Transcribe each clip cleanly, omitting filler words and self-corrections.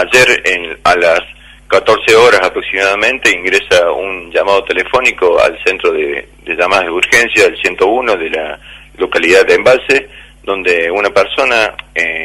Ayer a las 14 horas aproximadamente ingresa un llamado telefónico al centro de llamadas de urgencia, el 101 de la localidad de Embalse, donde una persona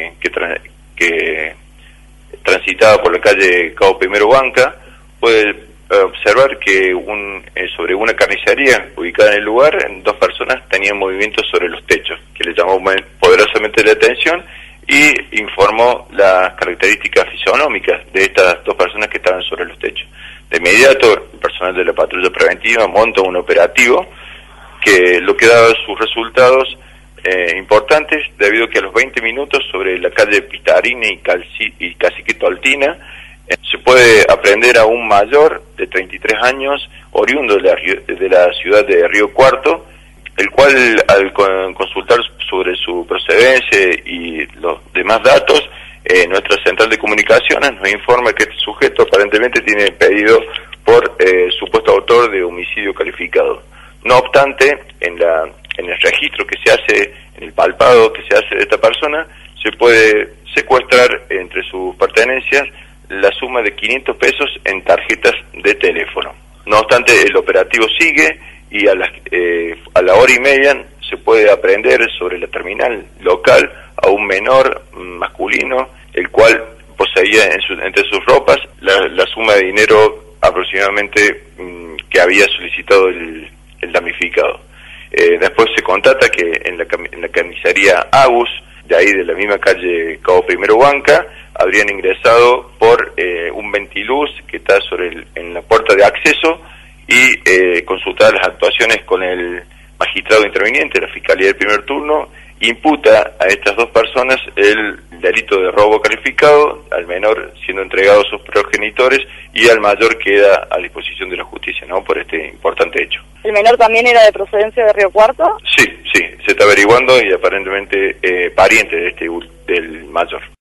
que transitaba por la calle Cabo Primero Banca puede observar que sobre una carnicería ubicada en el lugar, dos personas tenían movimientos sobre los techos, que le llamó poderosamente la atención y informó las características fisionómicas de estas dos personas que estaban sobre los techos. De inmediato, el personal de la patrulla preventiva monta un operativo que lo que daba sus resultados importantes, debido a que a los 20 minutos sobre la calle Pitarina y Cacique Toltina se puede aprender a un mayor de 33 años, oriundo de la ciudad de Río Cuarto, el cual al consultar sobre su procedencia y los demás datos, nuestra central de comunicaciones nos informa que este sujeto aparentemente tiene pedido por supuesto autor de homicidio calificado. No obstante, en el registro que se hace, en el palpado que se hace de esta persona, se puede secuestrar entre sus pertenencias la suma de 500 pesos en tarjetas de teléfono. No obstante, el operativo sigue y a la hora y media se puede aprender sobre la terminal local a un menor masculino, el cual poseía entre sus ropas la suma de dinero aproximadamente que había solicitado el damnificado. Después se constata que en la carnicería Agus, de ahí de la misma calle Cabo Primero Banca, habrían ingresado por un ventiluz que está en la puerta de acceso y consultadas las actuaciones con el magistrado interviniente, la Fiscalía del Primer Turno, imputa a estas dos personas el delito de robo calificado, al menor siendo entregado a sus progenitores y al mayor queda a disposición de la justicia, ¿no?, por este importante hecho. ¿El menor también era de procedencia de Río Cuarto? Sí, se está averiguando y aparentemente pariente del mayor.